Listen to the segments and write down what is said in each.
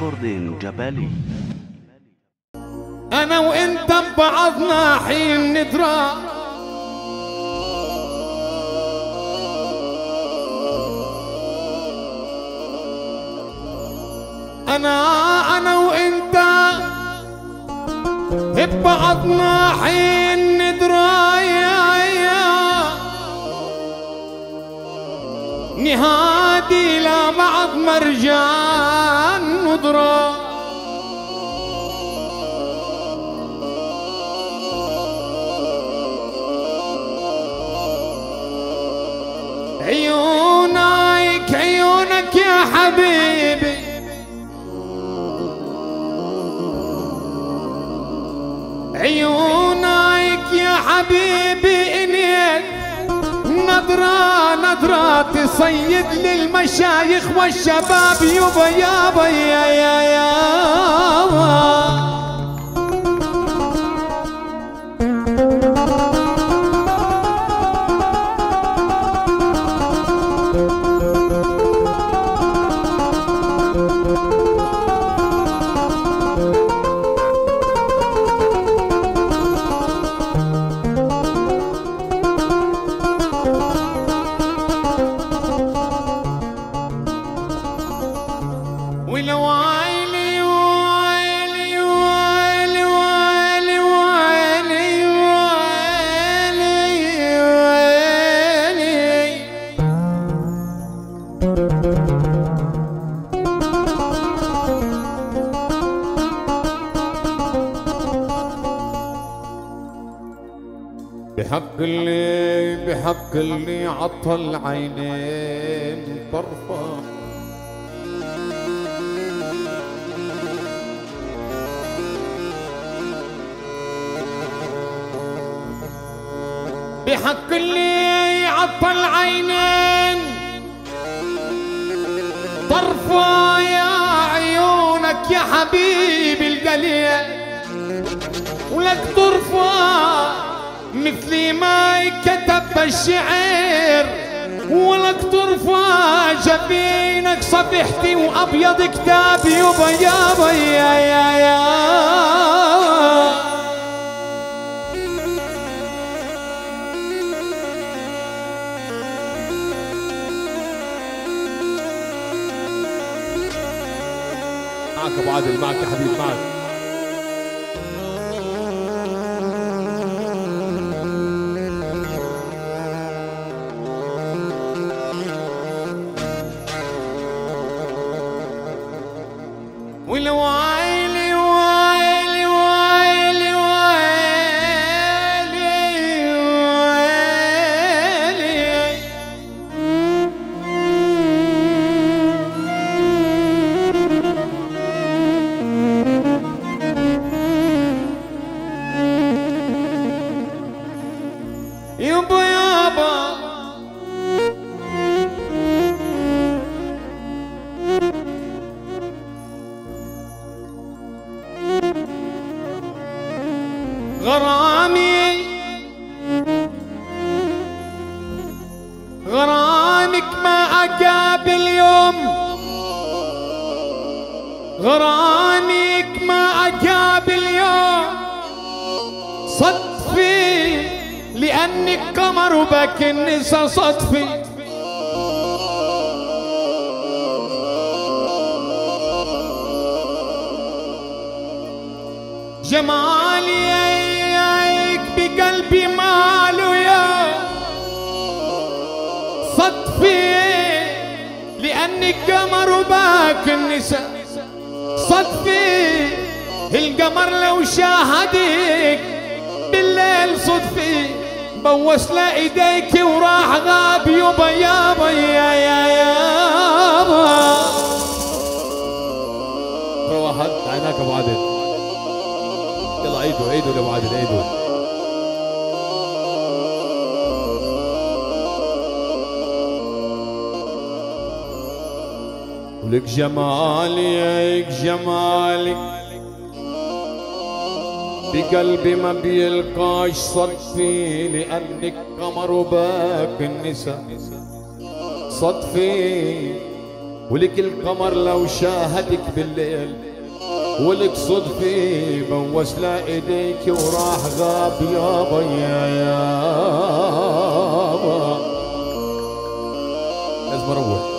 ريكوردين جبالي. أنا وإنت ببعضنا حين ندرى، أنا وإنت ببعضنا حين ندرى، نهادي لبعض مرجان ندرى، عيونك يا حبيبي، عيونك يا حبيبي، إنك نظرة تصيد للمشايخ والشباب، يابا يابا يا بحق اللي عطل عينين طرفه، بحق اللي عطل عينين طرفه، يا عيونك يا حبيبي القليل، ولك طرفه مثلي ما كتب الشعر، ولك طرفة جبينك صفحتي وأبيض كتاب، يابا يابا يا معك أبو عادل، معك يا حبيبي، معك. والويلي ويلي ويلي ويلي يابا يابا، غرامك ما أقابل يوم، غرامك ما أقابل يوم صدفي، لأنك قمر وباك النسا صدفي، جمالي بقلبي ماله يا صدفي، لأنك قمر وباك النساء صدفي، القمر لو شاهدك بالليل صدفي، بوس لا ايديك وراح غاب، يابا يابا يابا. روحت عيناك ابو عادل، يلا عيدوا يا ابو عادل، عيدوا. ولك جمالك جمالك بقلبي ما بيلقاش صدفي، لأنك قمر وباك النساء صدفي، ولك القمر لو شاهدك بالليل، ولك صدفي بوس لا ايديك وراح غاب يابا يابا. لازم اروح.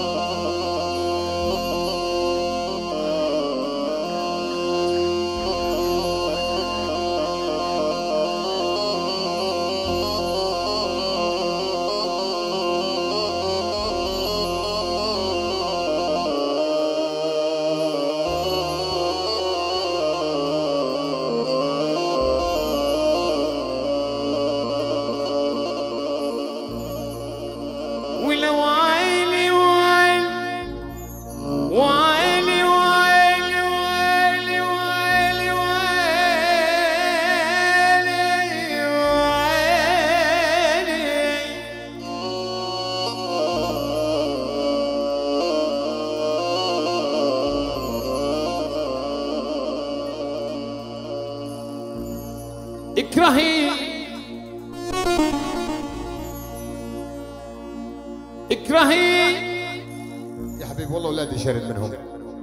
اكرهي اكرهي يا حبيبي والله اولادي شارد منهم.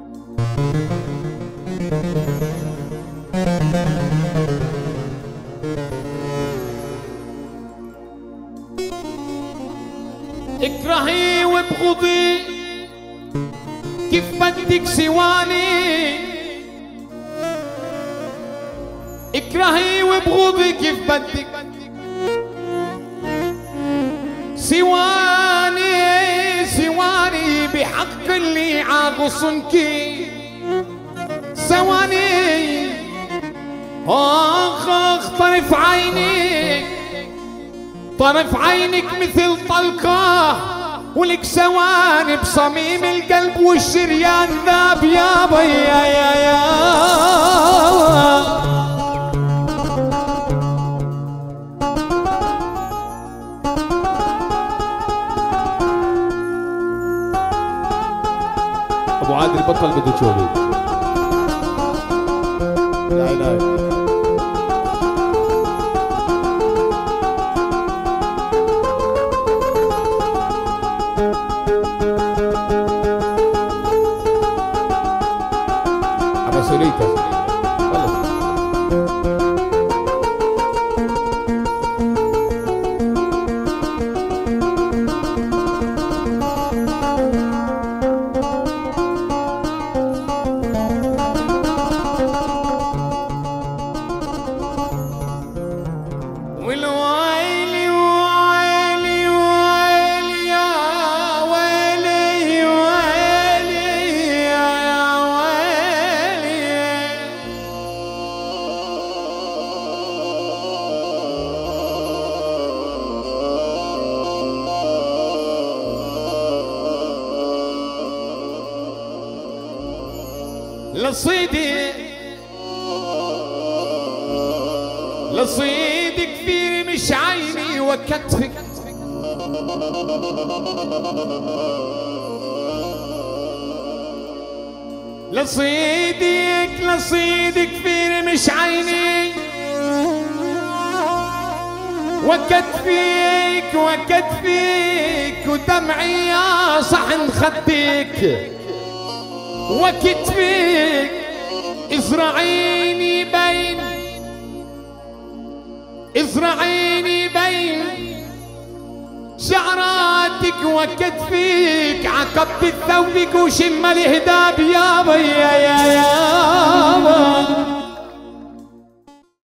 اكرهي وابغضي كيف بدك سواني، اكرهي وابغضي كيف بدك سواني، سواني بحق اللي عاغصنكي سواني. اخ طرف عينك، طرف عينك مثل طلقة، ولك ثواني بصميم القلب والشريان ذاب يابا يا ابو عادل بطل بده تشوفي. لا لا مسؤوليته خلص. والويلي ويلي ويلي يا ويلي ويلي يا ويلي. لصيدي لصيد كثير مش عيني وكتفك، لصيدك لصيد كثير مش عيني وكتفك وكتفك، ودمعي يا صحن خدك وكتفك. ازرعيني بين ازرعيني بين شعراتك وكتفك، عقبت ثوبك وشم الهداب